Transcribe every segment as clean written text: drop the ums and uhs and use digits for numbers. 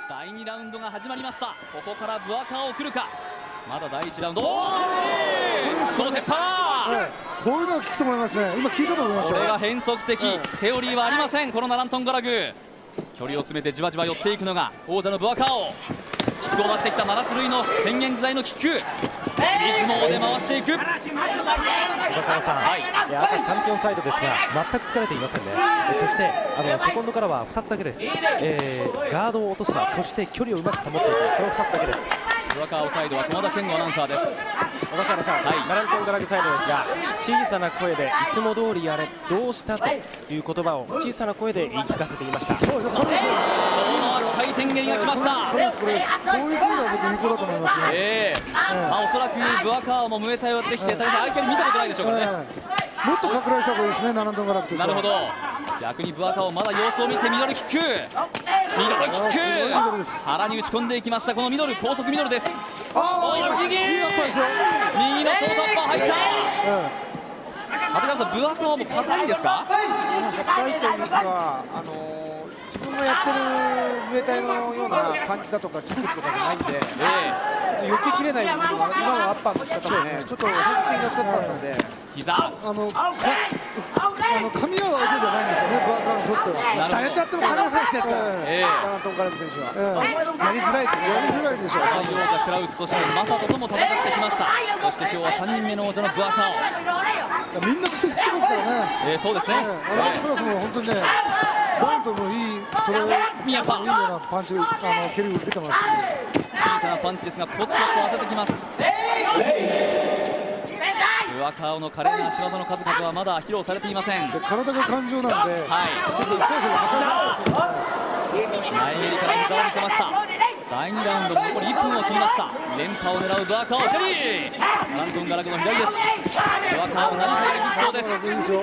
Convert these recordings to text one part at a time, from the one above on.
第2ラウンドが始まりました。ここからブアカを送るか。まだ第1ラウンド、この鉄板、 こういうのが効くと思いますね。今効いたと思いますよ。 これが変則的、セオリーはありません。このナラントンガラグ、距離を詰めてじわじわ寄っていくのが王者のブアカオ。キックを出してきた7種類の変幻自在のキック、リズムで回していく。 小笠原さん、赤チャンピオンサイドですが全く疲れていませんね。そしてセコンドからは2つだけです。ガードを落とすな、そして距離をうまく保っていく、この2つだけです。 ブアカオサイドは駒田健吾アナウンサーです。 小笠原さん、ナラントンガラグサイドですが、小さな声でいつも通りやれ、どうしたという言葉を小さな声で言い聞かせていました。 そうです、これですよ。 足回転蹴りが来ました。 これです、これです。こういう声が僕有効だと思いますね。 おそらくブアカオもムエタイをやってきて、相手に見たことないでしょうからね。 もっと拡大した方がいいですね、ナラントンガラグとしては。 なるほど。逆にブアカオまだ様子を見てミドルキック、ミドルキック、腹に打ち込んでいきました。このミドル、高速ミドルです。右、右のショートアッパー入った。畠山さん、ブアカオも硬いんですか？ 硬いというか、自分がやってるムエタイのようなパンチだとかキックとかじゃないんで、ちょっと避けきれない部分が今のアッパーの仕方もね、ちょっと変則的な仕方だったんで、 膝、 噛み合う相手じゃないんですよね、ブアカオにとっては。 誰とやっても噛み合わないですから、ナラントンガラグ選手は。やりづらいですね。 やりづらいでしょう。 王者クラウス、そしてマサトとも戦ってきました。そして今日は3人目の王者のブアカオ。みんな苦戦してますからね。 そうですね。 ナラントンガラグも本当にね、ダウンともいいトライ、いいようなパンチ、蹴りを受けてますし。 小さなパンチですがコツコツ当ててきます。ブアカオの華麗な足技の数々はまだ披露されていません。 体が感情なんで、 前蹴りから膝を見せました。第2ラウンド残り1分を切りました。連覇を狙うブアカオ、左、ナラントンガラグの左です。ブアカオ何かやりにきそうです。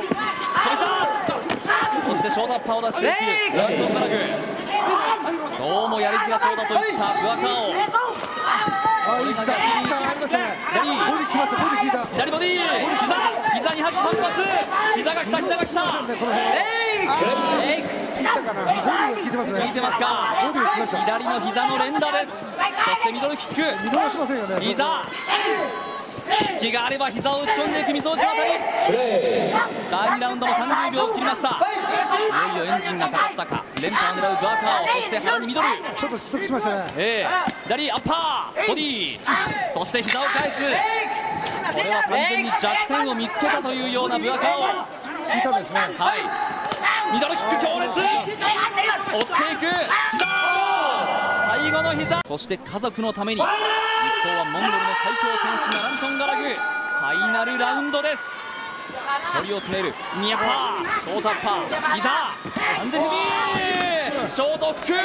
そしてショートアッパーを出していくナラントンガラグ、どうもやりづらそうだといったブアカオ。 いい膝ありましたね。ボディ来ました、ボディ効いた。 左ボディ、膝2発3発、膝が来た、膝が来た。 この辺効いたかな。ボディが効いてますね。 効いてますか。 ボディが来ました。 左の膝の連打です。そしてミドルキック、 見逃しませんよね。 膝、隙があれば膝を打ち込んでいく溝落ちのあたり。第2ラウンドも30秒を切りました。いよいよエンジンがかかったか。連覇を狙うブアカオ、そして腹にミドル、 ちょっと失速しましたね。 左アッパーボディ、そして膝を返す。これは完全に弱点を見つけたというようなブアカオ。 効いたですね。 ミドルキック強烈、追っていく、膝、最後の膝。そして家族のために一方はモンゴルの最強戦士ナラントンガラグ、ファイナルラウンドです。距離を詰めるニアパー、ショートアッパー、膝、完全にショートフック、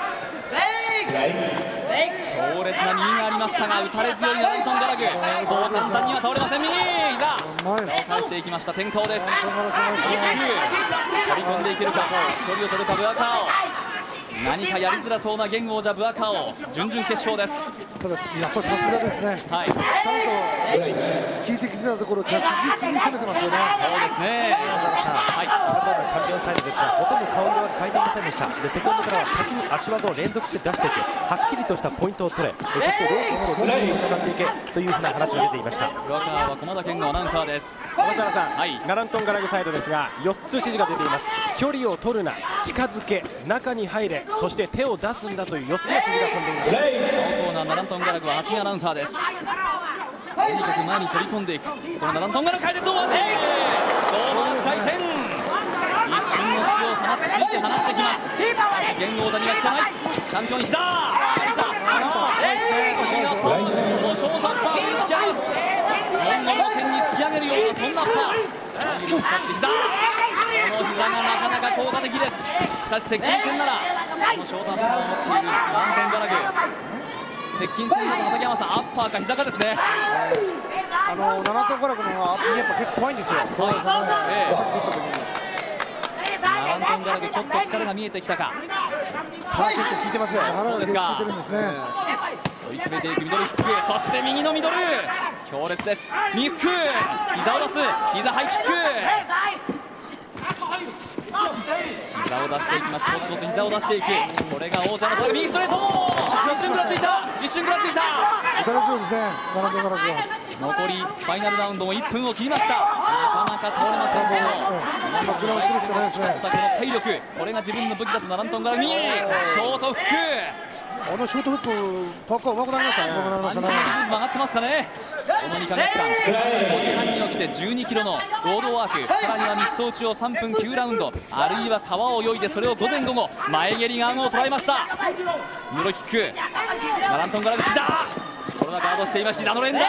強烈な右がありましたが打たれ強いナラントンガラグ、そう簡単には倒れません。右膝を返していきました。天候です。飛び込んでいけるか、距離を取るかブアカオ。何かやりづらそうな現王者ブアカオ、準々決勝です。 ただやっぱりさすがですね。ちゃんと効いてきてたところ着実に攻めてますよね。 そうですね。 チャンピオンサイドですがほとんど顔色は変えていませんでした。でセコンドからは先に足技を連続して出していけ、はっきりとしたポイントを取れ、そしてロープをどんどん使っていけというふうな話が出ていました。 ブアカオは駒田健吾アナウンサーです。 小笠原さん、ナラントンガラグサイドですが4つ指示が出ています。距離を取るな、近づけ、中に入れ、そして手を出すんだという4つの指示が飛んでいます。 このコーナーナラントンガラグは蓮見アナウンサーです。とにかく前に飛び込んでいくこのナラントンガラグ、回転胴回し、胴回し回転、一瞬の隙を放ってついて放ってきます。しかし現王者には効かない。チャンピオン膝、このショートアッパーを突き上げます。モンゴルの剣に突き上げるようなそんなアッパー、指を使って膝、この膝がなかなか効果的です。しかし接近戦ならこのショートアッパーを持っているナラントンガラグ、接近戦の畠山さん、アッパーか膝かですね。 ナラントンガラグのアップやっぱ結構怖いんですよ。 ナラントンガラグちょっと疲れが見えてきたか。 腹結構効いてますよ。 そうですか。追い詰めていくミドルキック、そして右のミドル強烈です。右フック、膝を出す、膝ハイキック、膝膝を出していきます。コツコツ膝を出していく。これが王者のタイ、右ストレート、一瞬ぐらついた、一瞬ぐらついた。 打たれそうですね、ナランドンガラクは。 残りファイナルラウンドも1分を切りました。なかなか倒れませんけどグラウンドするしかないですね。 この体力、これが自分の武器だとナラントンガラクにショートフック、 あのショートフックパックは上手くなりましたね。 パンチの技術も上がってますかね。この2ヶ月間5時半に起きて12キロのロードワーク、さらにはミット打ちを3分9ラウンド、あるいは川を泳いでそれを午前午後前蹴りが顎を捉えました。ユーロキック、ナラントンガラク膝、これはガードしています。膝の連打、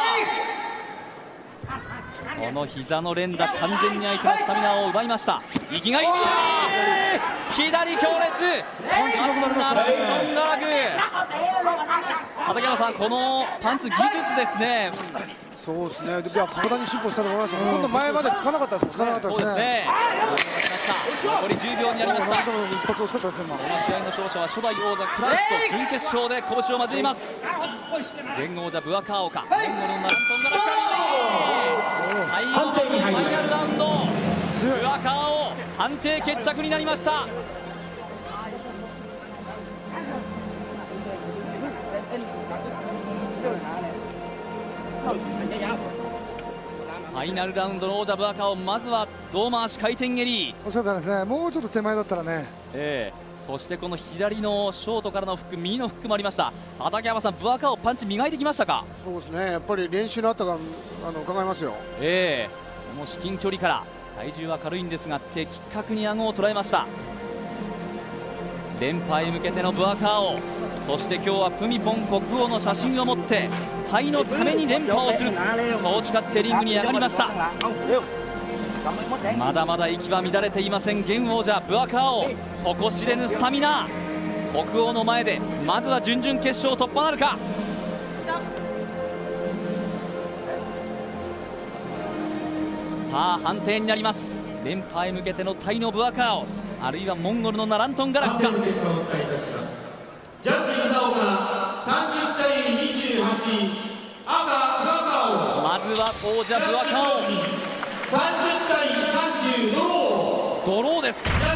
この膝の連打、完全に相手のスタミナを奪いました。息がいい、左強烈、 パンチがなくなりましたね。 トンガラグ、畠山さん、このパンツ技術ですね。 そうですね。いや、格段に進歩したと思います。ほとんど前までつかなかったです。 つかなかったですね。 残り10秒になりました。こ一発惜しかったですね。 の試合の勝者は初代王者クラウスと準決勝で拳を交えます。現王者ブアカーオカ、現後のナラントンガラク、最後のファイナルラウンド、ブアカーオ判定決着になりました。ファイナルラウンドの王者ブアカーオ、まずは胴回し回転蹴り、 惜しかったですね。もうちょっと手前だったらね。 そしてこの左のショートからのフック、右のフックもありました。畠山さん、ブアカーオパンチ磨いてきましたか。 そうですね。やっぱり練習のあったか伺いますよ。 この至近距離から体重は軽いんですが的確に顎を捉えました。連覇へ向けてのブアカーオ、そして今日はプミポン国王の写真を持ってタイのために連覇をする、そう誓ってリングに上がりました。まだまだ息は乱れていません、現王者ブアカーオ、底知れぬスタミナ、国王の前でまずは準々決勝突破なるか。さあ判定になります。連覇へ向けてのタイのブアカーオ、あるいはモンゴルのナラントンガラクか。 ジャッジ膝岡30対28、赤ブアカーオ、 まずは王者ブアカーオ、 30対30ドロー。 ドローです。